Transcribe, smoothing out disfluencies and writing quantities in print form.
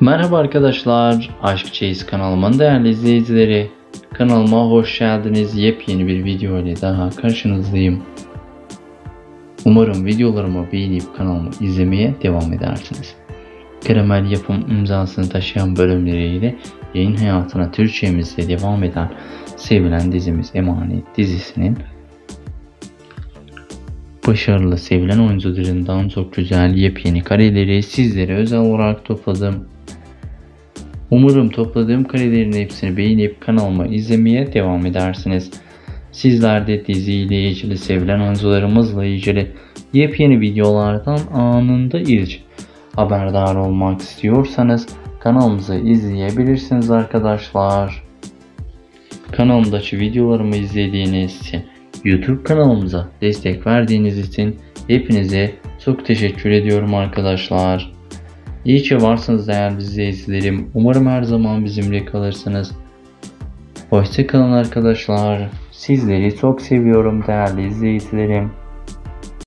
Merhaba arkadaşlar, Aşk Çeyiz kanalımın değerli izleyicileri. Kanalıma hoş geldiniz. Yepyeni bir video ile daha karşınızdayım. Umarım videolarımı beğenip kanalımı izlemeye devam edersiniz. Karamel yapım imzasını taşıyan bölümleriyle yayın hayatına Türkçemizde devam eden sevilen dizimiz Emanet dizisinin başarılı sevilen oyuncularından çok güzel yepyeni kareleri sizlere özel olarak topladım. Umarım topladığım karelerin hepsini beğenip kanalıma izlemeye devam edersiniz. Sizler de diziyle ilgili, sevilen oyuncularımızla ilgili yepyeni videolardan anında ilk haberdar olmak istiyorsanız kanalımızı izleyebilirsiniz arkadaşlar. Kanalımdaki videolarımı izlediğiniz için, YouTube kanalımıza destek verdiğiniz için hepinize çok teşekkür ediyorum arkadaşlar. İyi ki varsınız değerli izleyicilerim. Umarım her zaman bizimle kalırsınız. Hoşça kalın arkadaşlar. Sizleri çok seviyorum değerli izleyicilerim.